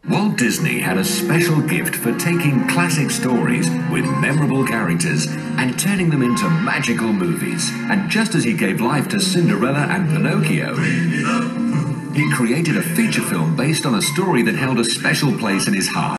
Walt Disney had a special gift for taking classic stories with memorable characters and turning them into magical movies. And just as he gave life to Cinderella and Pinocchio, he created a feature film based on a story that held a special place in his heart.